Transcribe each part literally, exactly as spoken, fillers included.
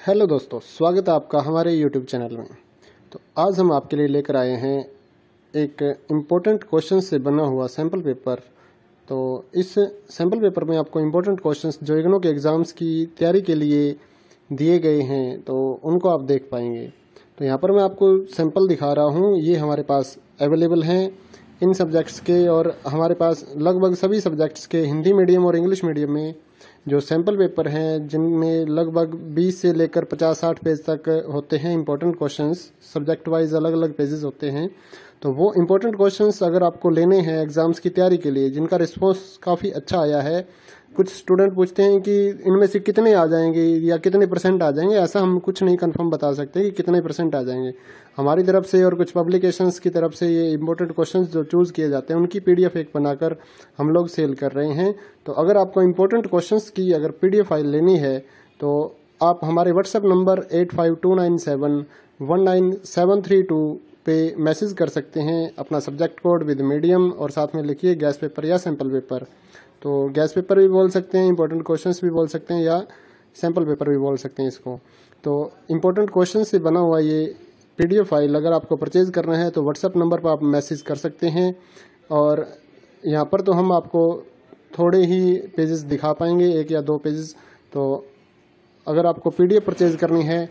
Hello दोस्तों, स्वागत है आपका हमारे यूट्यूब चैनल में। तो आज हम आपके लिए लेकर आए हैं एक इम्पोर्टेंट क्वेश्चन से बना हुआ सैम्पल पेपर। तो इस सैम्पल पेपर में आपको इम्पोर्टेंट क्वेश्चंस जो इग्नू के एग्ज़ाम्स की तैयारी के लिए दिए गए हैं तो उनको आप देख पाएंगे। तो यहाँ पर मैं आपको सैम्पल दिखा रहा हूँ, ये हमारे पास अवेलेबल हैं इन सब्जेक्ट्स के, और हमारे पास लगभग सभी सब्जेक्ट्स के हिंदी मीडियम और इंग्लिश मीडियम में जो सैम्पल पेपर हैं जिनमें लगभग बीस से लेकर पचास साठ पेज तक होते हैं इंपॉर्टेंट क्वेश्चंस, सब्जेक्ट वाइज अलग अलग पेजेस होते हैं। तो वो इंपॉर्टेंट क्वेश्चंस अगर आपको लेने हैं एग्जाम्स की तैयारी के लिए, जिनका रिस्पॉन्स काफ़ी अच्छा आया है, कुछ स्टूडेंट पूछते हैं कि इनमें से कितने आ जाएंगे या कितने परसेंट आ जाएंगे। ऐसा हम कुछ नहीं कंफर्म बता सकते कि कितने परसेंट आ जाएंगे। हमारी तरफ से और कुछ पब्लिकेशंस की तरफ से ये इंपॉर्टेंट क्वेश्चंस जो चूज किए जाते हैं उनकी पीडीएफ एक बनाकर हम लोग सेल कर रहे हैं। तो अगर आपको इंपॉर्टेंट क्वेश्चंस की अगर पीडीएफ फाइल लेनी है तो आप हमारे WhatsApp number eight five two nine seven one nine seven three two पे मैसेज कर सकते हैं अपना सब्जेक्ट कोड विद मीडियम, और साथ में लिखिए गैस पेपर या सैम्पल पेपर। तो गैस पेपर भी बोल सकते हैं, इंपॉर्टेंट क्वेश्चंस भी बोल सकते हैं, या सैम्पल पेपर भी बोल सकते हैं इसको। तो इंपॉर्टेंट क्वेश्चन से बना हुआ ये पीडीएफ फाइल अगर आपको परचेज करना है तो व्हाट्सएप नंबर पर आप मैसेज कर सकते हैं। और यहाँ पर तो हम आपको थोड़े ही पेजेस दिखा पाएंगे, एक या दो पेजेस। तो अगर आपको पीडीएफ परचेज करनी है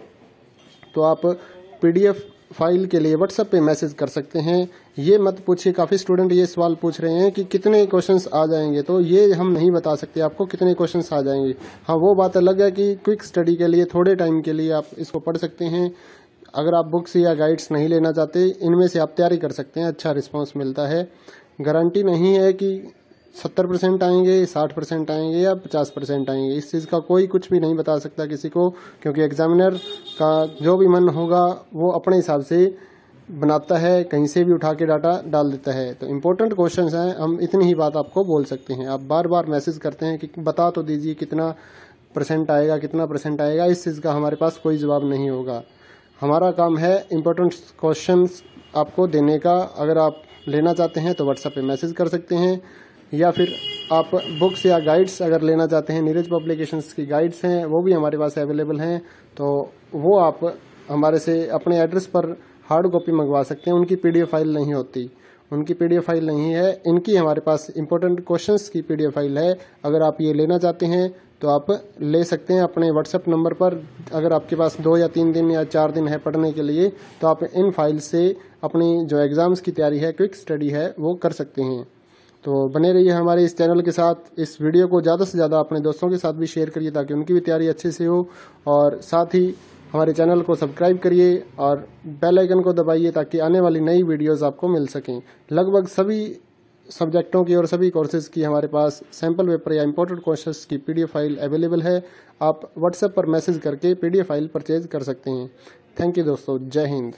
तो आप पीडीएफ फाइल के लिए व्हाट्सएप पे मैसेज कर सकते हैं। ये मत पूछिए, काफ़ी स्टूडेंट ये सवाल पूछ रहे हैं कि कितने क्वेश्चंस आ जाएंगे, तो ये हम नहीं बता सकते आपको कितने क्वेश्चंस आ जाएंगे। हाँ, वो बात अलग है कि क्विक स्टडी के लिए थोड़े टाइम के लिए आप इसको पढ़ सकते हैं। अगर आप बुक्स या गाइड्स नहीं लेना चाहते, इनमें से आप तैयारी कर सकते हैं, अच्छा रिस्पॉन्स मिलता है। गारंटी नहीं है कि सत्तर परसेंट आएंगे, साठ परसेंट आएंगे या पचास परसेंट आएंगे, इस चीज़ का कोई कुछ भी नहीं बता सकता किसी को, क्योंकि एग्जामिनर का जो भी मन होगा वो अपने हिसाब से बनाता है, कहीं से भी उठा के डाटा डाल देता है। तो इम्पोर्टेंट क्वेश्चंस हैं, हम इतनी ही बात आपको बोल सकते हैं। आप बार बार मैसेज करते हैं कि बता तो दीजिए कितना परसेंट आएगा, कितना परसेंट आएगा, इस चीज़ का हमारे पास कोई जवाब नहीं होगा। हमारा काम है इम्पोर्टेंट क्वेश्चंस आपको देने का। अगर आप लेना चाहते हैं तो व्हाट्सएप पे मैसेज कर सकते हैं, या फिर आप बुक्स या गाइड्स अगर लेना चाहते हैं, नीरज पब्लिकेशंस की गाइड्स हैं वो भी हमारे पास अवेलेबल हैं। तो वो आप हमारे से अपने एड्रेस पर हार्ड कॉपी मंगवा सकते हैं। उनकी पीडीएफ फाइल नहीं होती, उनकी पीडीएफ फाइल नहीं है, इनकी हमारे पास इंपॉर्टेंट क्वेश्चंस की पीडीएफ फाइल है। अगर आप ये लेना चाहते हैं तो आप ले सकते हैं अपने व्हाट्सएप नंबर पर। अगर आपके पास दो या तीन दिन या चार दिन है पढ़ने के लिए तो आप इन फाइल से अपनी जो एग्जाम्स की तैयारी है, क्विक स्टडी है, वो कर सकते हैं। तो बने रहिए हमारे इस चैनल के साथ। इस वीडियो को ज़्यादा से ज़्यादा अपने दोस्तों के साथ भी शेयर करिए ताकि उनकी भी तैयारी अच्छे से हो, और साथ ही हमारे चैनल को सब्सक्राइब करिए और बेल आइकन को दबाइए ताकि आने वाली नई वीडियोस आपको मिल सकें। लगभग सभी सब्जेक्टों की और सभी कोर्सेज की हमारे पास सैम्पल पेपर या इंपॉर्टेंट क्वेश्चंस की पीडीएफ फाइल अवेलेबल है। आप व्हाट्सएप पर मैसेज करके पीडीएफ फाइल परचेज कर सकते हैं। थैंक यू दोस्तों, जय हिंद।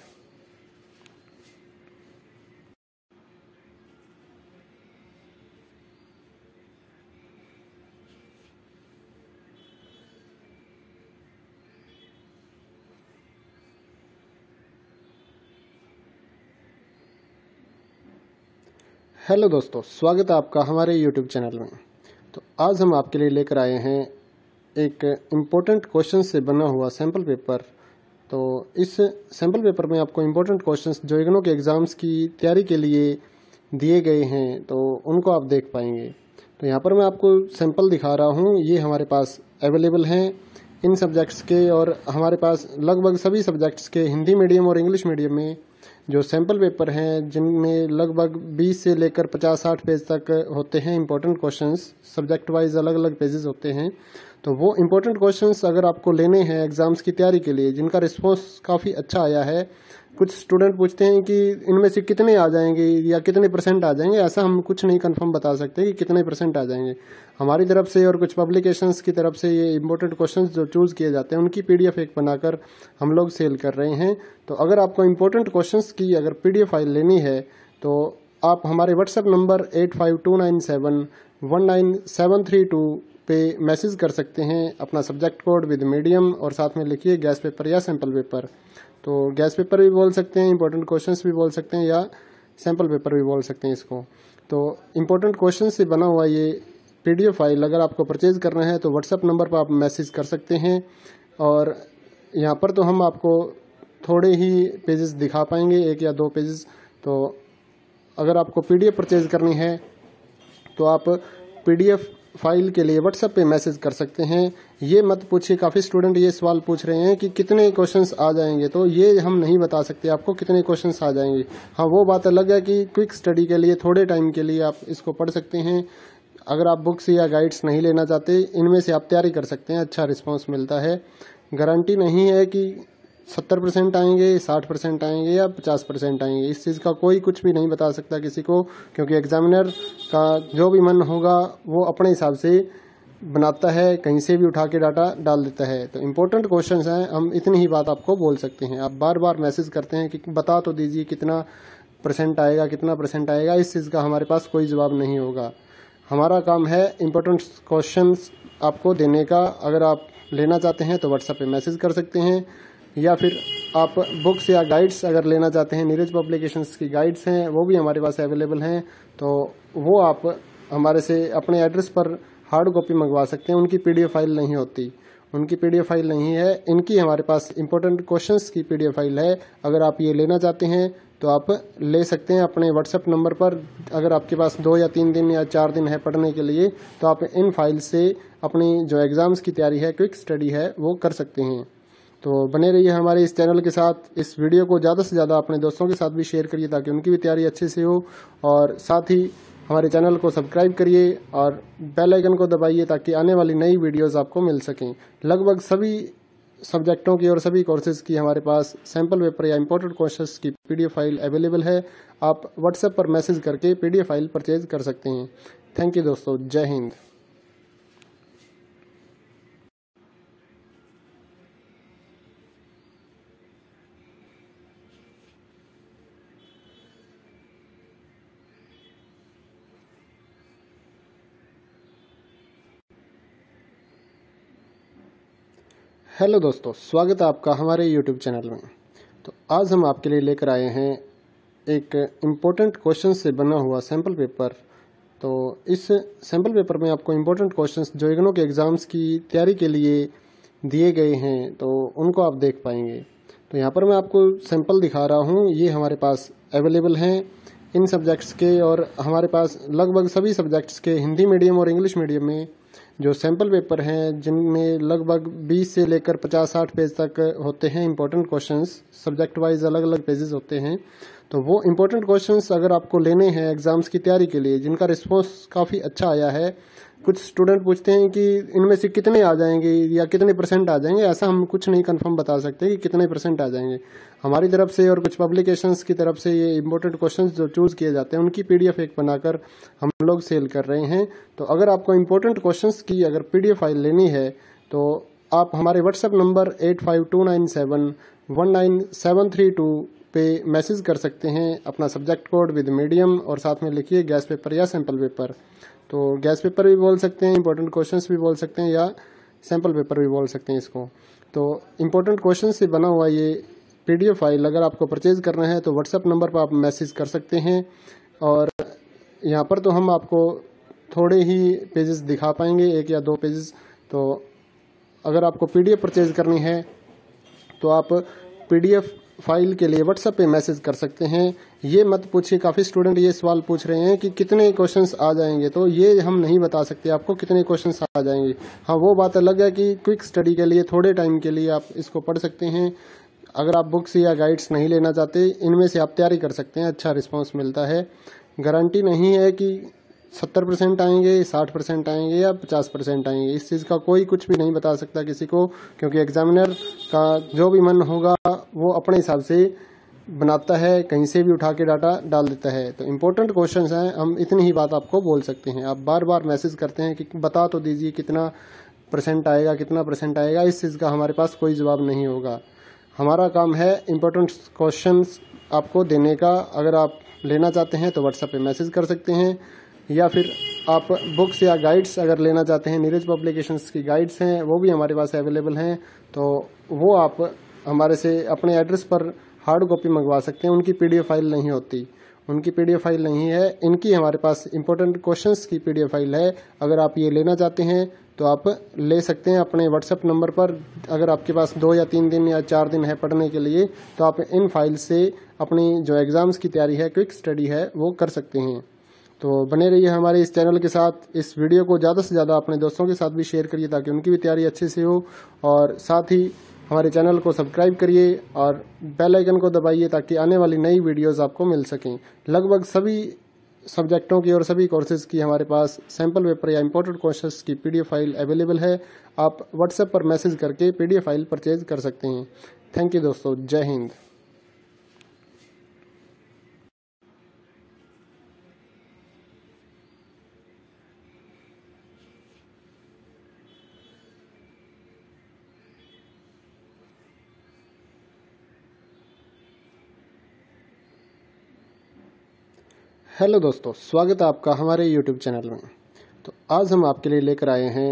हेलो दोस्तों, स्वागत है आपका हमारे यूट्यूब चैनल में। तो आज हम आपके लिए लेकर आए हैं एक इम्पोर्टेंट क्वेश्चन से बना हुआ सैम्पल पेपर। तो इस सैम्पल पेपर में आपको इम्पोर्टेंट क्वेश्चंस जो इग्नू के एग्ज़ाम्स की तैयारी के लिए दिए गए हैं तो उनको आप देख पाएंगे। तो यहाँ पर मैं आपको सैम्पल दिखा रहा हूँ, ये हमारे पास अवेलेबल हैं इन सब्जेक्ट्स के, और हमारे पास लगभग सभी सब्जेक्ट्स के हिंदी मीडियम और इंग्लिश मीडियम में जो सैम्पल पेपर हैं जिनमें लगभग बीस से लेकर पचास साठ पेज तक होते हैं इंपॉर्टेंट क्वेश्चंस, सब्जेक्ट वाइज अलग अलग पेजेस होते हैं। तो वो इंपॉर्टेंट क्वेश्चंस अगर आपको लेने हैं एग्जाम्स की तैयारी के लिए, जिनका रिस्पॉन्स काफ़ी अच्छा आया है, कुछ स्टूडेंट पूछते हैं कि इनमें से कितने आ जाएंगे या कितने परसेंट आ जाएंगे। ऐसा हम कुछ नहीं कंफर्म बता सकते कि कितने परसेंट आ जाएंगे। हमारी तरफ से और कुछ पब्लिकेशंस की तरफ से ये इंपॉर्टेंट क्वेश्चंस जो चूज किए जाते हैं उनकी पीडीएफ एक बनाकर हम लोग सेल कर रहे हैं। तो अगर आपको इंपॉर्टेंट क्वेश्चंस की अगर पीडीएफ फाइल लेनी है तो आप हमारे WhatsApp number eight five two nine seven one nine seven three two पे मैसेज कर सकते हैं अपना सब्जेक्ट कोड विद मीडियम, और साथ में लिखिए गैस पेपर या सैम्पल पेपर। तो गैस पेपर भी बोल सकते हैं, इंपॉर्टेंट क्वेश्चंस भी बोल सकते हैं, या सैम्पल पेपर भी बोल सकते हैं इसको। तो इंपॉर्टेंट क्वेश्चन से बना हुआ ये पीडीएफ फाइल अगर आपको परचेज करना है तो व्हाट्सएप नंबर पर आप मैसेज कर सकते हैं। और यहाँ पर तो हम आपको थोड़े ही पेजेस दिखा पाएंगे, एक या दो पेजेस। तो अगर आपको पीडीएफ परचेज करनी है तो आप पीडीएफ फाइल के लिए व्हाट्सएप पे मैसेज कर सकते हैं। ये मत पूछिए, काफ़ी स्टूडेंट ये सवाल पूछ रहे हैं कि कितने क्वेश्चंस आ जाएंगे, तो ये हम नहीं बता सकते आपको कितने क्वेश्चंस आ जाएंगे। हाँ, वो बात अलग है कि क्विक स्टडी के लिए थोड़े टाइम के लिए आप इसको पढ़ सकते हैं। अगर आप बुक्स या गाइड्स नहीं लेना चाहते, इनमें से आप तैयारी कर सकते हैं, अच्छा रिस्पॉन्स मिलता है। गारंटी नहीं है कि सत्तर परसेंट आएंगे, साठ परसेंट आएंगे या पचास परसेंट आएंगे, इस चीज़ का कोई कुछ भी नहीं बता सकता किसी को, क्योंकि एग्जामिनर का जो भी मन होगा वो अपने हिसाब से बनाता है, कहीं से भी उठा के डाटा डाल देता है। तो इम्पोर्टेंट क्वेश्चंस हैं, हम इतनी ही बात आपको बोल सकते हैं। आप बार बार मैसेज करते हैं कि बता तो दीजिए कितना परसेंट आएगा, कितना परसेंट आएगा, इस चीज़ का हमारे पास कोई जवाब नहीं होगा। हमारा काम है इम्पोर्टेंट क्वेश्चंस आपको देने का। अगर आप लेना चाहते हैं तो व्हाट्सएप पे मैसेज कर सकते हैं, या फिर आप बुक्स या गाइड्स अगर लेना चाहते हैं, नीरज पब्लिकेशंस की गाइड्स हैं वो भी हमारे पास अवेलेबल हैं। तो वो आप हमारे से अपने एड्रेस पर हार्ड कॉपी मंगवा सकते हैं। उनकी पीडीएफ फाइल नहीं होती, उनकी पीडीएफ फाइल नहीं है, इनकी हमारे पास इंपॉर्टेंट क्वेश्चंस की पीडीएफ फाइल है। अगर आप ये लेना चाहते हैं तो आप ले सकते हैं अपने व्हाट्सएप नंबर पर। अगर आपके पास दो या तीन दिन या चार दिन है पढ़ने के लिए, तो आप इन फाइल से अपनी जो एग्जाम्स की तैयारी है, क्विक स्टडी है, वो कर सकते हैं। तो बने रहिए हमारे इस चैनल के साथ। इस वीडियो को ज़्यादा से ज़्यादा अपने दोस्तों के साथ भी शेयर करिए ताकि उनकी भी तैयारी अच्छे से हो, और साथ ही हमारे चैनल को सब्सक्राइब करिए और बेल आइकन को दबाइए ताकि आने वाली नई वीडियोस आपको मिल सकें। लगभग सभी सब्जेक्टों की और सभी कोर्सेज की हमारे पास सैम्पल पेपर या इंपॉर्टेंट क्वेश्चंस की पीडीएफ फाइल अवेलेबल है। आप व्हाट्सएप पर मैसेज करके पीडीएफ फाइल परचेज कर सकते हैं। थैंक यू दोस्तों, जय हिंद। हेलो दोस्तों, स्वागत है आपका हमारे यूट्यूब चैनल में। तो आज हम आपके लिए लेकर आए हैं एक इम्पोर्टेंट क्वेश्चन से बना हुआ सैम्पल पेपर। तो इस सैम्पल पेपर में आपको इम्पोर्टेंट क्वेश्चंस जो इग्नू के एग्ज़ाम्स की तैयारी के लिए दिए गए हैं, तो उनको आप देख पाएंगे। तो यहाँ पर मैं आपको सैम्पल दिखा रहा हूँ, ये हमारे पास अवेलेबल हैं इन सब्जेक्ट्स के, और हमारे पास लगभग सभी सब्जेक्ट्स के हिंदी मीडियम और इंग्लिश मीडियम में जो सैम्पल पेपर हैं, जिनमें लगभग बीस से लेकर पचास साठ पेज तक होते हैं इंपॉर्टेंट क्वेश्चंस। सब्जेक्ट वाइज अलग अलग पेजेस होते हैं। तो वो इंपॉर्टेंट क्वेश्चंस अगर आपको लेने हैं एग्जाम्स की तैयारी के लिए, जिनका रिस्पॉन्स काफ़ी अच्छा आया है, कुछ स्टूडेंट पूछते हैं कि इनमें से कितने आ जाएंगे या कितने परसेंट आ जाएंगे। ऐसा हम कुछ नहीं कंफर्म बता सकते कि कितने परसेंट आ जाएंगे। हमारी तरफ से और कुछ पब्लिकेशंस की तरफ से ये इंपॉर्टेंट क्वेश्चंस जो चूज किए जाते हैं, उनकी पीडीएफ एक बनाकर हम लोग सेल कर रहे हैं। तो अगर आपको इंपॉर्टेंट क्वेश्चंस की अगर पीडीएफ फाइल लेनी है तो आप हमारे WhatsApp number eight five two nine seven one nine seven three two पे मैसेज कर सकते हैं अपना सब्जेक्ट कोड विद मीडियम, और साथ में लिखिए गैस पेपर या सैम्पल पेपर। तो गैस पेपर भी बोल सकते हैं, इंपॉर्टेंट क्वेश्चंस भी बोल सकते हैं, या सैम्पल पेपर भी बोल सकते हैं इसको। तो इंपॉर्टेंट क्वेश्चन से बना हुआ ये पीडीएफ फाइल अगर आपको परचेज करना है तो व्हाट्सएप नंबर पर आप मैसेज कर सकते हैं। और यहाँ पर तो हम आपको थोड़े ही पेजेस दिखा पाएंगे, एक या दो पेजेस। तो अगर आपको पीडीएफ परचेज करनी है तो आप पीडीएफ फाइल के लिए व्हाट्सएप पे मैसेज कर सकते हैं। ये मत पूछिए, काफ़ी स्टूडेंट ये सवाल पूछ रहे हैं कि कितने क्वेश्चंस आ जाएंगे, तो ये हम नहीं बता सकते आपको कितने क्वेश्चंस आ जाएंगे। हाँ, वो बात अलग है कि क्विक स्टडी के लिए थोड़े टाइम के लिए आप इसको पढ़ सकते हैं। अगर आप बुक्स या गाइड्स नहीं लेना चाहते, इनमें से आप तैयारी कर सकते हैं, अच्छा रिस्पॉन्स मिलता है। गारंटी नहीं है कि सत्तर परसेंट आएंगे, साठ परसेंट आएंगे या पचास परसेंट आएंगे, इस चीज़ का कोई कुछ भी नहीं बता सकता किसी को, क्योंकि एग्जामिनर का जो भी मन होगा वो अपने हिसाब से बनाता है, कहीं से भी उठा के डाटा डाल देता है। तो इम्पोर्टेंट क्वेश्चंस हैं, हम इतनी ही बात आपको बोल सकते हैं। आप बार बार मैसेज करते हैं कि बता तो दीजिए कितना परसेंट आएगा, कितना परसेंट आएगा, इस चीज़ का हमारे पास कोई जवाब नहीं होगा। हमारा काम है इम्पोर्टेंट क्वेश्चंस आपको देने का। अगर आप लेना चाहते हैं तो व्हाट्सएप पे मैसेज कर सकते हैं, या फिर आप बुक्स या गाइड्स अगर लेना चाहते हैं, नीरज पब्लिकेशंस की गाइड्स हैं वो भी हमारे पास अवेलेबल हैं। तो वो आप हमारे से अपने एड्रेस पर हार्ड कॉपी मंगवा सकते हैं। उनकी पीडीएफ फाइल नहीं होती, उनकी पीडीएफ फाइल नहीं है, इनकी हमारे पास इंपॉर्टेंट क्वेश्चंस की पीडीएफ फाइल है। अगर आप ये लेना चाहते हैं तो आप ले सकते हैं अपने व्हाट्सएप नंबर पर। अगर आपके पास दो या तीन दिन या चार दिन है पढ़ने के लिए, तो आप इन फाइल से अपनी जो एग्ज़ाम्स की तैयारी है, क्विक स्टडी है, वो कर सकते हैं। तो बने रहिए हमारे इस चैनल के साथ। इस वीडियो को ज़्यादा से ज़्यादा अपने दोस्तों के साथ भी शेयर करिए ताकि उनकी भी तैयारी अच्छे से हो, और साथ ही हमारे चैनल को सब्सक्राइब करिए और बेल आइकन को दबाइए ताकि आने वाली नई वीडियोस आपको मिल सकें। लगभग सभी सब्जेक्टों की और सभी कोर्सेज की हमारे पास सैम्पल पेपर या इंपॉर्टेंट क्वेश्चंस की पीडीएफ फाइल अवेलेबल है। आप व्हाट्सएप पर मैसेज करके पीडीएफ फाइल परचेज कर सकते हैं। थैंक यू दोस्तों, जय हिंद। हेलो दोस्तों, स्वागत है आपका हमारे यूट्यूब चैनल में। तो आज हम आपके लिए लेकर आए हैं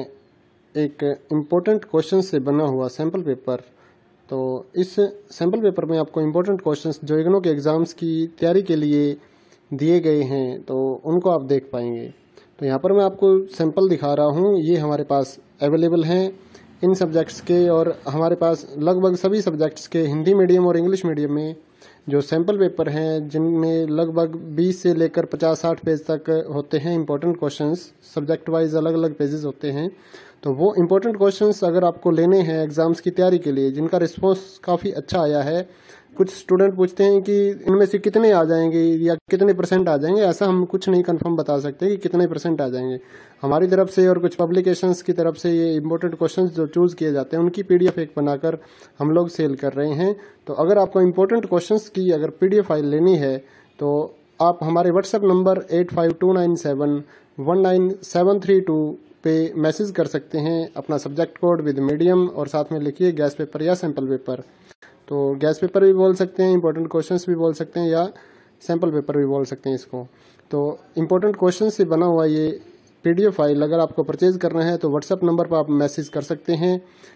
एक इम्पोर्टेंट क्वेश्चन से बना हुआ सैम्पल पेपर। तो इस सैम्पल पेपर में आपको इम्पोर्टेंट क्वेश्चंस जो इग्नू के एग्ज़ाम्स की तैयारी के लिए दिए गए हैं, तो उनको आप देख पाएंगे। तो यहाँ पर मैं आपको सैम्पल दिखा रहा हूँ, ये हमारे पास अवेलेबल हैं इन सब्जेक्ट्स के, और हमारे पास लगभग सभी सब्जेक्ट्स के हिंदी मीडियम और इंग्लिश मीडियम में जो सैम्पल पेपर हैं, जिनमें लगभग बीस से लेकर पचास साठ पेज तक होते हैं इंपॉर्टेंट क्वेश्चंस। सब्जेक्ट वाइज अलग अलग पेजेस होते हैं। तो वो इंपॉर्टेंट क्वेश्चंस अगर आपको लेने हैं एग्जाम्स की तैयारी के लिए, जिनका रिस्पॉन्स काफ़ी अच्छा आया है, कुछ स्टूडेंट पूछते हैं कि इनमें से कितने आ जाएंगे या कितने परसेंट आ जाएंगे। ऐसा हम कुछ नहीं कंफर्म बता सकते कि कितने परसेंट आ जाएंगे। हमारी तरफ से और कुछ पब्लिकेशंस की तरफ से ये इंपॉर्टेंट क्वेश्चंस जो चूज किए जाते हैं, उनकी पीडीएफ एक बनाकर हम लोग सेल कर रहे हैं। तो अगर आपको इंपॉर्टेंट क्वेश्चंस की अगर पीडीएफ फाइल लेनी है, तो आप हमारे WhatsApp number eight five two nine seven one nine seven three two पे मैसेज कर सकते हैं अपना सब्जेक्ट कोड विद मीडियम, और साथ में लिखिए गैस पेपर या सैम्पल पेपर। तो गैस पेपर भी बोल सकते हैं, इंपॉर्टेंट क्वेश्चंस भी बोल सकते हैं, या सैम्पल पेपर भी बोल सकते हैं इसको। तो इंपॉर्टेंट क्वेश्चन से बना हुआ ये पीडीएफ फाइल अगर आपको परचेज करना है, तो व्हाट्सएप नंबर पर आप मैसेज कर सकते हैं।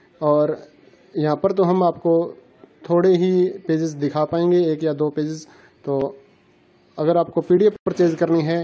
और यहाँ पर तो हम आपको थोड़े ही पेजेस दिखा पाएंगे, एक या दो पेजेस। तो अगर आपको पीडीएफ परचेज करनी है,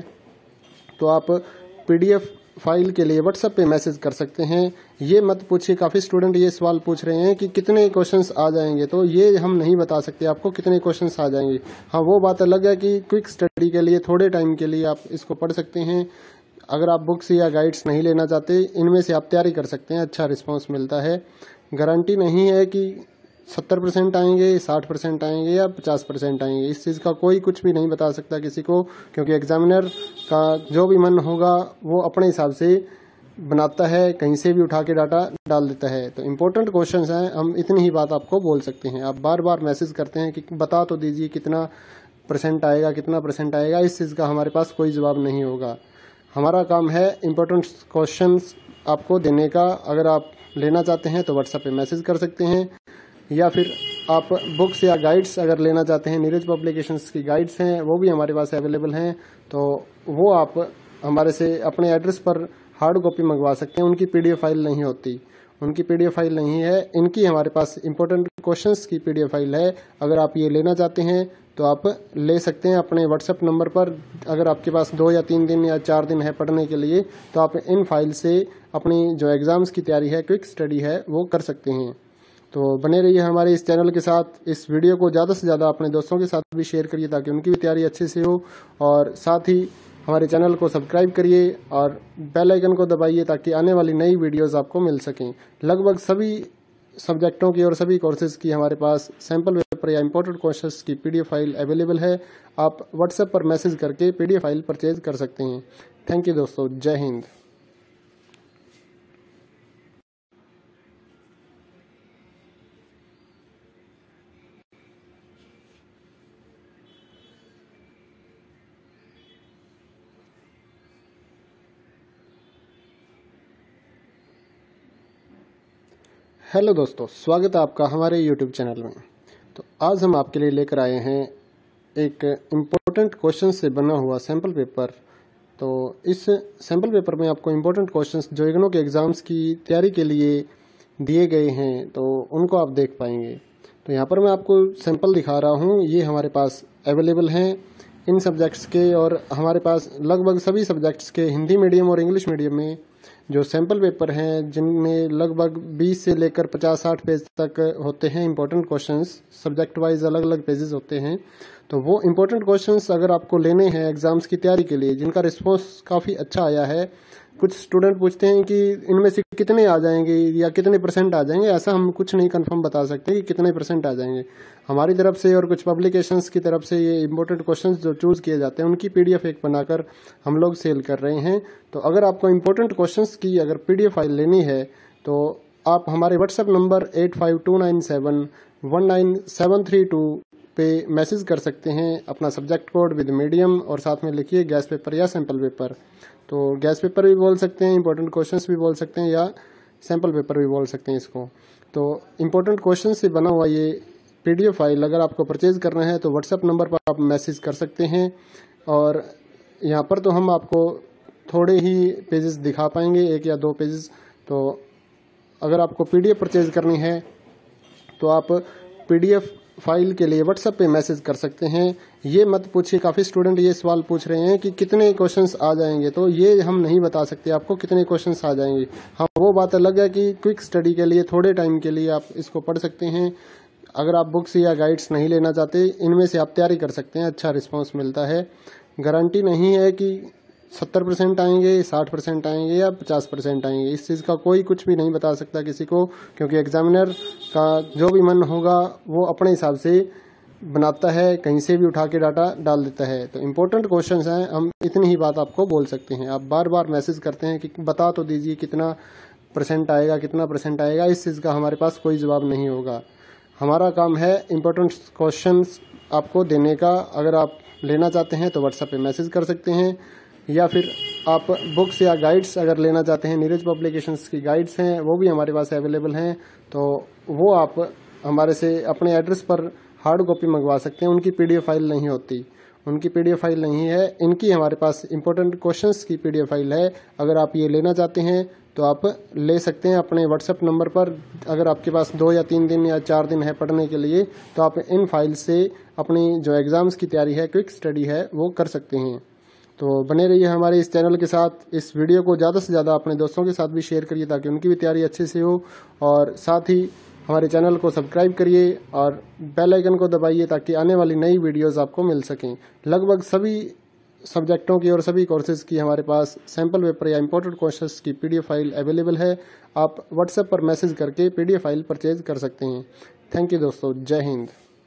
तो आप पीडीएफ फाइल के लिए व्हाट्सएप पे मैसेज कर सकते हैं। ये मत पूछिए, काफ़ी स्टूडेंट ये सवाल पूछ रहे हैं कि कितने क्वेश्चंस आ जाएंगे। तो ये हम नहीं बता सकते आपको कितने क्वेश्चंस आ जाएंगे। हाँ, वो बात अलग है कि क्विक स्टडी के लिए थोड़े टाइम के लिए आप इसको पढ़ सकते हैं। अगर आप बुक्स या गाइड्स नहीं लेना चाहते, इनमें से आप तैयारी कर सकते हैं, अच्छा रिस्पॉन्स मिलता है। गारंटी नहीं है कि सत्तर परसेंट आएंगे, साठ परसेंट आएंगे या पचास परसेंट आएंगे। इस चीज़ का कोई कुछ भी नहीं बता सकता किसी को, क्योंकि एग्जामिनर का जो भी मन होगा वो अपने हिसाब से बनाता है, कहीं से भी उठा के डाटा डाल देता है। तो इम्पोर्टेंट क्वेश्चंस हैं, हम इतनी ही बात आपको बोल सकते हैं। आप बार बार मैसेज करते हैं कि बता तो दीजिए कितना परसेंट आएगा, कितना परसेंट आएगा। इस चीज़ का हमारे पास कोई जवाब नहीं होगा। हमारा काम है इम्पोर्टेंट क्वेश्चंस आपको देने का। अगर आप लेना चाहते हैं तो व्हाट्सएप पे मैसेज कर सकते हैं, या फिर आप बुक्स या गाइड्स अगर लेना चाहते हैं, नीरज पब्लिकेशंस की गाइड्स हैं, वो भी हमारे पास अवेलेबल हैं। तो वो आप हमारे से अपने एड्रेस पर हार्ड कॉपी मंगवा सकते हैं। उनकी पीडीएफ फाइल नहीं होती, उनकी पीडीएफ फाइल नहीं है। इनकी हमारे पास इंपॉर्टेंट क्वेश्चंस की पीडीएफ फाइल है। अगर आप ये लेना चाहते हैं तो आप ले सकते हैं अपने व्हाट्सएप नंबर पर। अगर आपके पास दो या तीन दिन या चार दिन है पढ़ने के लिए, तो आप इन फाइल से अपनी जो एग्ज़ाम्स की तैयारी है, क्विक स्टडी है, वो कर सकते हैं। तो बने रहिए हमारे इस चैनल के साथ। इस वीडियो को ज़्यादा से ज़्यादा अपने दोस्तों के साथ भी शेयर करिए ताकि उनकी भी तैयारी अच्छे से हो, और साथ ही हमारे चैनल को सब्सक्राइब करिए और बेल आइकन को दबाइए ताकि आने वाली नई वीडियोस आपको मिल सकें। लगभग सभी सब्जेक्टों की और सभी कोर्सेज की हमारे पास सैम्पल पेपर या इंपॉर्टेंट क्वेश्चंस की पीडीएफ फाइल अवेलेबल है। आप व्हाट्सएप पर मैसेज करके पीडीएफ फाइल परचेज कर सकते हैं। थैंक यू दोस्तों, जय हिंद। हेलो दोस्तों, स्वागत है आपका हमारे यूट्यूब चैनल में। तो आज हम आपके लिए लेकर आए हैं एक इम्पोर्टेंट क्वेश्चन से बना हुआ सैम्पल पेपर। तो इस सैम्पल पेपर में आपको इम्पोर्टेंट क्वेश्चंस जो इग्नू के एग्ज़ाम्स की तैयारी के लिए दिए गए हैं, तो उनको आप देख पाएंगे। तो यहाँ पर मैं आपको सैम्पल दिखा रहा हूँ, ये हमारे पास अवेलेबल हैं इन सब्जेक्ट्स के, और हमारे पास लगभग सभी सब्जेक्ट्स के हिंदी मीडियम और इंग्लिश मीडियम में जो सैम्पल पेपर हैं जिनमें लगभग बीस से लेकर पचास साठ पेज तक होते हैं इंपॉर्टेंट क्वेश्चंस, सब्जेक्ट वाइज अलग अलग पेजेस होते हैं। तो वो इंपॉर्टेंट क्वेश्चंस अगर आपको लेने हैं एग्जाम्स की तैयारी के लिए, जिनका रिस्पॉन्स काफ़ी अच्छा आया है, कुछ स्टूडेंट पूछते हैं कि इनमें से कितने आ जाएंगे या कितने परसेंट आ जाएंगे, ऐसा हम कुछ नहीं कंफर्म बता सकते कि कितने परसेंट आ जाएंगे। हमारी तरफ से और कुछ पब्लिकेशंस की तरफ से ये इंपॉर्टेंट क्वेश्चंस जो चूज किए जाते हैं उनकी पीडीएफ एक बनाकर हम लोग सेल कर रहे हैं। तो अगर आपको इंपॉर्टेंट क्वेश्चंस की अगर पीडीएफ फाइल लेनी है तो आप हमारे WhatsApp number eight five two nine seven one nine seven three two पे मैसेज कर सकते हैं अपना सब्जेक्ट कोड विद मीडियम और साथ में लिखिए गैस पेपर या सैंपल पेपर। तो गैस पेपर भी बोल सकते हैं, इंपॉर्टेंट क्वेश्चंस भी बोल सकते हैं, या सैंपल पेपर भी बोल सकते हैं इसको। तो इंपॉर्टेंट क्वेश्चन से बना हुआ ये पीडीएफ फाइल अगर आपको परचेज करना है तो व्हाट्सएप नंबर पर आप मैसेज कर सकते हैं। और यहाँ पर तो हम आपको थोड़े ही पेजेस दिखा पाएंगे, एक या दो पेजेस। तो अगर आपको पीडीएफ परचेज करनी है तो आप पीडीएफ फाइल के लिए व्हाट्सएप पे मैसेज कर सकते हैं। ये मत पूछिए, काफ़ी स्टूडेंट ये सवाल पूछ रहे हैं कि कितने क्वेश्चंस आ जाएंगे, तो ये हम नहीं बता सकते आपको कितने क्वेश्चंस आ जाएंगे। हाँ, वो बात अलग है कि क्विक स्टडी के लिए थोड़े टाइम के लिए आप इसको पढ़ सकते हैं। अगर आप बुक्स या गाइड्स नहीं लेना चाहते, इनमें से आप तैयारी कर सकते हैं, अच्छा रिस्पॉन्स मिलता है। गारंटी नहीं है कि सत्तर परसेंट आएंगे, साठ परसेंट आएंगे या पचास परसेंट आएंगे, इस चीज़ का कोई कुछ भी नहीं बता सकता किसी को, क्योंकि एग्जामिनर का जो भी मन होगा वो अपने हिसाब से बनाता है, कहीं से भी उठा के डाटा डाल देता है। तो इम्पोर्टेंट क्वेश्चंस हैं, हम इतनी ही बात आपको बोल सकते हैं। आप बार बार मैसेज करते हैं कि बता तो दीजिए कितना परसेंट आएगा, कितना परसेंट आएगा, इस चीज़ का हमारे पास कोई जवाब नहीं होगा। हमारा काम है इम्पोर्टेंट क्वेश्चंस आपको देने का। अगर आप लेना चाहते हैं तो व्हाट्सएप पे मैसेज कर सकते हैं, या फिर आप बुक्स या गाइड्स अगर लेना चाहते हैं, नीरज पब्लिकेशंस की गाइड्स हैं वो भी हमारे पास अवेलेबल हैं। तो वो आप हमारे से अपने एड्रेस पर हार्ड कॉपी मंगवा सकते हैं। उनकी पीडीएफ फाइल नहीं होती, उनकी पीडीएफ फाइल नहीं है, इनकी हमारे पास इंपॉर्टेंट क्वेश्चंस की पीडीएफ फाइल है। अगर आप ये लेना चाहते हैं तो आप ले सकते हैं अपने व्हाट्सएप नंबर पर। अगर आपके पास दो या तीन दिन या चार दिन है पढ़ने के लिए तो आप इन फाइल से अपनी जो एग्जाम्स की तैयारी है, क्विक स्टडी है, वो कर सकते हैं। तो बने रहिए हमारे इस चैनल के साथ। इस वीडियो को ज़्यादा से ज़्यादा अपने दोस्तों के साथ भी शेयर करिए ताकि उनकी भी तैयारी अच्छे से हो, और साथ ही हमारे चैनल को सब्सक्राइब करिए और बेल आइकन को दबाइए ताकि आने वाली नई वीडियोस आपको मिल सकें। लगभग सभी सब्जेक्टों की और सभी कोर्सेज की हमारे पास सैंपल पेपर या इंपॉर्टेंट क्वेश्चंस की पीडीएफ फाइल अवेलेबल है। आप व्हाट्सएप पर मैसेज करके पीडीएफ फाइल परचेज कर सकते हैं। थैंक यू दोस्तों, जय हिंद।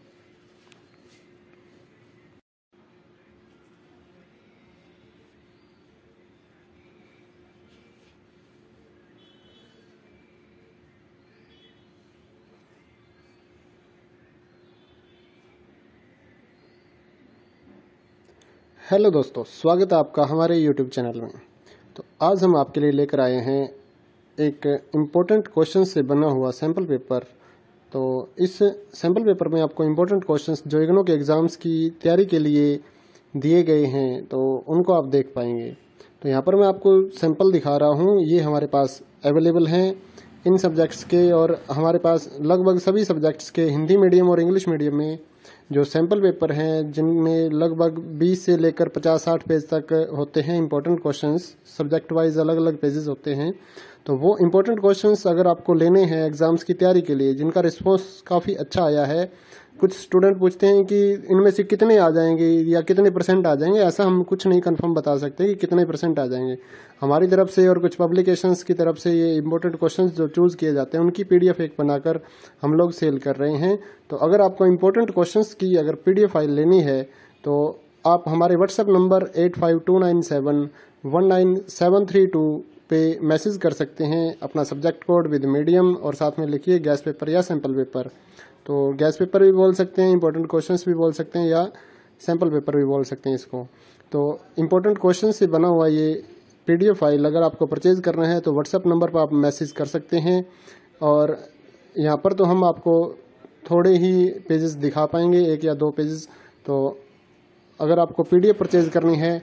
हेलो दोस्तों, स्वागत है आपका हमारे यूट्यूब चैनल में। तो आज हम आपके लिए लेकर आए हैं एक इम्पोर्टेंट क्वेश्चन से बना हुआ सैम्पल पेपर। तो इस सैम्पल पेपर में आपको इम्पोर्टेंट क्वेश्चंस जो इग्नू के एग्ज़ाम्स की तैयारी के लिए दिए गए हैं तो उनको आप देख पाएंगे। तो यहाँ पर मैं आपको सैम्पल दिखा रहा हूँ, ये हमारे पास अवेलेबल हैं इन सब्जेक्ट्स के, और हमारे पास लगभग सभी सब्जेक्ट्स के हिंदी मीडियम और इंग्लिश मीडियम में जो सैंपल पेपर हैं जिनमें लगभग बीस से लेकर पचास साठ पेज तक होते हैं इंपॉर्टेंट क्वेश्चंस, सब्जेक्ट वाइज अलग अलग पेजेस होते हैं। तो वो इंपॉर्टेंट क्वेश्चंस अगर आपको लेने हैं एग्जाम्स की तैयारी के लिए, जिनका रिस्पॉन्स काफ़ी अच्छा आया है, कुछ स्टूडेंट पूछते हैं कि इनमें से कितने आ जाएंगे या कितने परसेंट आ जाएंगे, ऐसा हम कुछ नहीं कंफर्म बता सकते कि कितने परसेंट आ जाएंगे। हमारी तरफ से और कुछ पब्लिकेशंस की तरफ से ये इंपॉर्टेंट क्वेश्चंस जो चूज किए जाते हैं उनकी पीडीएफ एक बनाकर हम लोग सेल कर रहे हैं। तो अगर आपको इंपॉर्टेंट क्वेश्चंस की अगर पीडीएफ फाइल लेनी है तो आप हमारे WhatsApp number eight five two nine seven one nine seven three two पे मैसेज कर सकते हैं अपना सब्जेक्ट कोड विद मीडियम और साथ में लिखिए गैस पेपर या सैंपल पेपर। तो गैस पेपर भी बोल सकते हैं, इंपॉर्टेंट क्वेश्चंस भी बोल सकते हैं, या सैंपल पेपर भी बोल सकते हैं इसको। तो इंपॉर्टेंट क्वेश्चन से बना हुआ ये पीडीएफ फाइल अगर आपको परचेज करना है तो व्हाट्सएप नंबर पर आप मैसेज कर सकते हैं। और यहाँ पर तो हम आपको थोड़े ही पेजेस दिखा पाएंगे, एक या दो पेजेस। तो अगर आपको पीडीएफ परचेज करनी है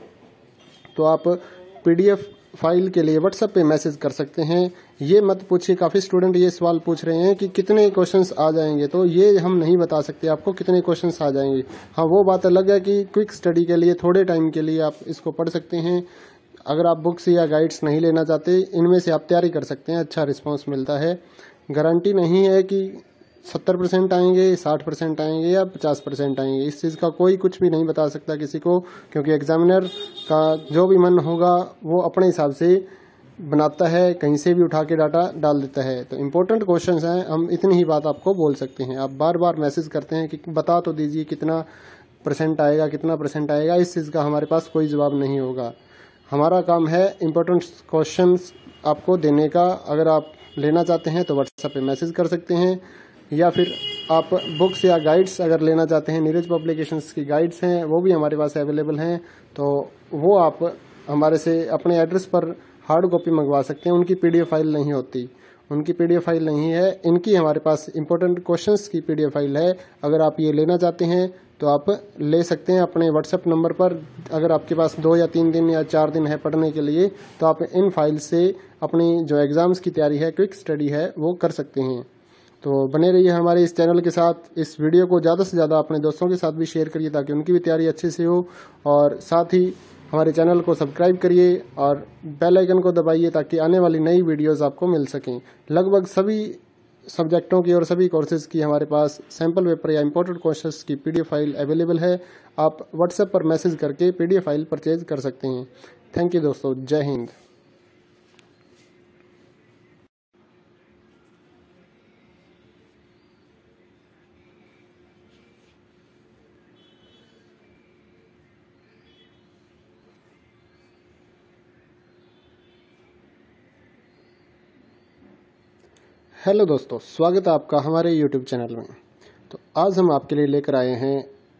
तो आप पीडीएफ फाइल के लिए व्हाट्सएप पे मैसेज कर सकते हैं। ये मत पूछिए, काफ़ी स्टूडेंट ये सवाल पूछ रहे हैं कि कितने क्वेश्चंस आ जाएंगे, तो ये हम नहीं बता सकते आपको कितने क्वेश्चंस आ जाएंगे। हाँ, वो बात अलग है कि क्विक स्टडी के लिए थोड़े टाइम के लिए आप इसको पढ़ सकते हैं। अगर आप बुक्स या गाइड्स नहीं लेना चाहते, इनमें से आप तैयारी कर सकते हैं, अच्छा रिस्पांस मिलता है। गारंटी नहीं है कि सत्तर परसेंट आएंगे, साठ परसेंट आएंगे या पचास परसेंट आएंगे, इस चीज़ का कोई कुछ भी नहीं बता सकता किसी को, क्योंकि एग्जामिनर का जो भी मन होगा वो अपने हिसाब से बनाता है, कहीं से भी उठा के डाटा डाल देता है। तो इम्पोर्टेंट क्वेश्चंस हैं, हम इतनी ही बात आपको बोल सकते हैं। आप बार बार मैसेज करते हैं कि बता तो दीजिए कितना परसेंट आएगा, कितना परसेंट आएगा, इस चीज़ का हमारे पास कोई जवाब नहीं होगा। हमारा काम है इम्पोर्टेंट क्वेश्चंस आपको देने का। अगर आप लेना चाहते हैं तो व्हाट्सएप पे मैसेज कर सकते हैं, या फिर आप बुक्स या गाइड्स अगर लेना चाहते हैं, नीरज पब्लिकेशंस की गाइड्स हैं वो भी हमारे पास अवेलेबल हैं, तो वो आप हमारे से अपने एड्रेस पर हार्ड कॉपी मंगवा सकते हैं। उनकी पीडीएफ फाइल नहीं होती, उनकी पीडीएफ फाइल नहीं है, इनकी हमारे पास इंपॉर्टेंट क्वेश्चंस की पीडीएफ फाइल है। अगर आप ये लेना चाहते हैं तो आप ले सकते हैं अपने व्हाट्सएप नंबर पर। अगर आपके पास दो या तीन दिन या चार दिन है पढ़ने के लिए, तो आप इन फाइल से अपनी जो एग्जाम्स की तैयारी है, क्विक स्टडी है, वो कर सकते हैं। तो बने रहिए हमारे इस चैनल के साथ। इस वीडियो को ज़्यादा से ज़्यादा अपने दोस्तों के साथ भी शेयर करिए ताकि उनकी भी तैयारी अच्छे से हो, और साथ ही हमारे चैनल को सब्सक्राइब करिए और बेल आइकन को दबाइए ताकि आने वाली नई वीडियोस आपको मिल सकें। लगभग सभी सब्जेक्टों की और सभी कोर्सेज की हमारे पास सैम्पल पेपर या इंपॉर्टेंट क्वेश्चंस की पीडीएफ फाइल अवेलेबल है। आप व्हाट्सएप पर मैसेज करके पीडीएफ फाइल परचेज कर सकते हैं। थैंक यू दोस्तों, जय हिंद। हेलो दोस्तों, स्वागत है आपका हमारे यूट्यूब चैनल में। तो आज हम आपके लिए लेकर आए हैं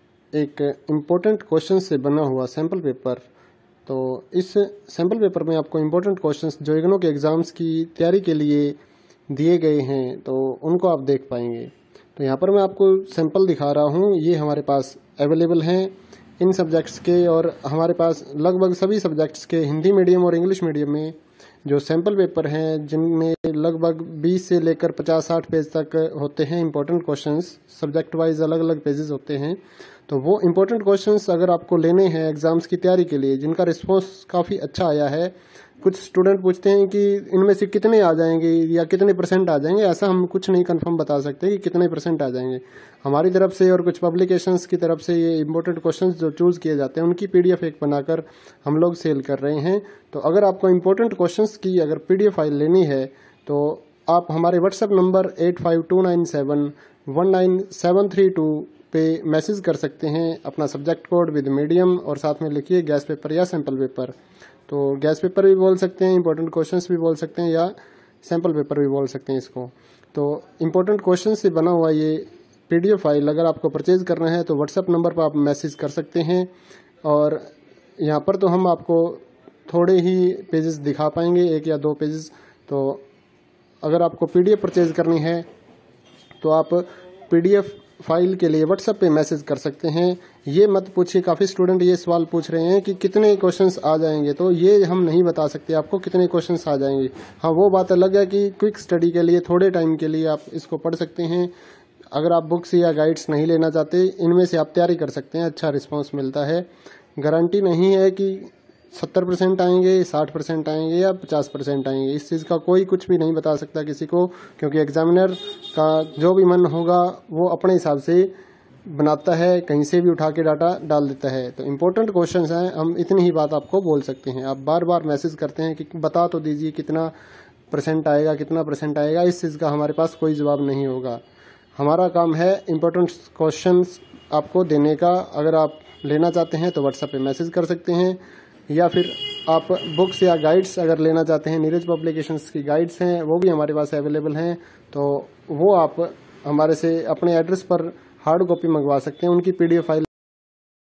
एक इम्पोर्टेंट क्वेश्चन से बना हुआ सैम्पल पेपर। तो इस सैम्पल पेपर में आपको इम्पोर्टेंट क्वेश्चंस जो इग्नू के एग्ज़ाम्स की तैयारी के लिए दिए गए हैं, तो उनको आप देख पाएंगे। तो यहाँ पर मैं आपको सैम्पल दिखा रहा हूँ, ये हमारे पास अवेलेबल हैं इन सब्जेक्ट्स के, और हमारे पास लगभग सभी सब्जेक्ट्स के हिंदी मीडियम और इंग्लिश मीडियम में जो सैम्पल पेपर हैं, जिनमें लगभग बीस से लेकर पचास साठ पेज तक होते हैं इंपॉर्टेंट क्वेश्चंस, सब्जेक्ट वाइज अलग अलग पेजेस होते हैं। तो वो इंपॉर्टेंट क्वेश्चंस अगर आपको लेने हैं एग्जाम्स की तैयारी के लिए, जिनका रिस्पॉन्स काफ़ी अच्छा आया है, कुछ स्टूडेंट पूछते हैं कि इनमें से कितने आ जाएंगे या कितने परसेंट आ जाएंगे। ऐसा हम कुछ नहीं कंफर्म बता सकते कि कितने परसेंट आ जाएंगे। हमारी तरफ से और कुछ पब्लिकेशंस की तरफ से ये इंपॉर्टेंट क्वेश्चंस जो चूज किए जाते हैं, उनकी पीडीएफ एक बनाकर हम लोग सेल कर रहे हैं। तो अगर आपको इंपॉर्टेंट क्वेश्चंस की अगर पीडीएफ फाइल लेनी है, तो आप हमारे WhatsApp number eight five two nine seven one nine seven three two पे मैसेज कर सकते हैं अपना सब्जेक्ट कोड विद मीडियम, और साथ में लिखिए गैस पेपर या सैम्पल पेपर। तो गैस पेपर भी बोल सकते हैं, इंपॉर्टेंट क्वेश्चंस भी बोल सकते हैं, या सैम्पल पेपर भी बोल सकते हैं इसको। तो इंपॉर्टेंट क्वेश्चन से बना हुआ ये पीडीएफ फाइल अगर आपको परचेज करना है तो व्हाट्सएप नंबर पर आप मैसेज कर सकते हैं। और यहाँ पर तो हम आपको थोड़े ही पेजेस दिखा पाएंगे, एक या दो पेजेस। तो अगर आपको पीडीएफ परचेज करनी है तो आप पीडीएफ फाइल के लिए व्हाट्सएप पे मैसेज कर सकते हैं। ये मत पूछिए, काफ़ी स्टूडेंट ये सवाल पूछ रहे हैं कि कितने क्वेश्चंस आ जाएंगे, तो ये हम नहीं बता सकते आपको कितने क्वेश्चंस आ जाएंगे। हाँ, वो बात अलग है कि क्विक स्टडी के लिए थोड़े टाइम के लिए आप इसको पढ़ सकते हैं। अगर आप बुक्स या गाइड्स नहीं लेना चाहते, इनमें से आप तैयारी कर सकते हैं, अच्छा रिस्पॉन्स मिलता है। गारंटी नहीं है कि सत्तर परसेंट आएंगे, साठ परसेंट आएंगे या पचास परसेंट आएंगे, इस चीज़ का कोई कुछ भी नहीं बता सकता किसी को, क्योंकि एग्जामिनर का जो भी मन होगा वो अपने हिसाब से बनाता है, कहीं से भी उठा के डाटा डाल देता है। तो इम्पोर्टेंट क्वेश्चंस हैं, हम इतनी ही बात आपको बोल सकते हैं। आप बार बार मैसेज करते हैं कि बता तो दीजिए कितना परसेंट आएगा, कितना परसेंट आएगा, इस चीज़ का हमारे पास कोई जवाब नहीं होगा। हमारा काम है इम्पोर्टेंट क्वेश्चंस आपको देने का। अगर आप लेना चाहते हैं तो व्हाट्सएप पे मैसेज कर सकते हैं, या फिर आप बुक्स या गाइड्स अगर लेना चाहते हैं, नीरज पब्लिकेशंस की गाइड्स हैं वो भी हमारे पास अवेलेबल हैं। तो वो आप हमारे से अपने एड्रेस पर हार्ड कॉपी मंगवा सकते हैं। उनकी पीडीएफ फाइल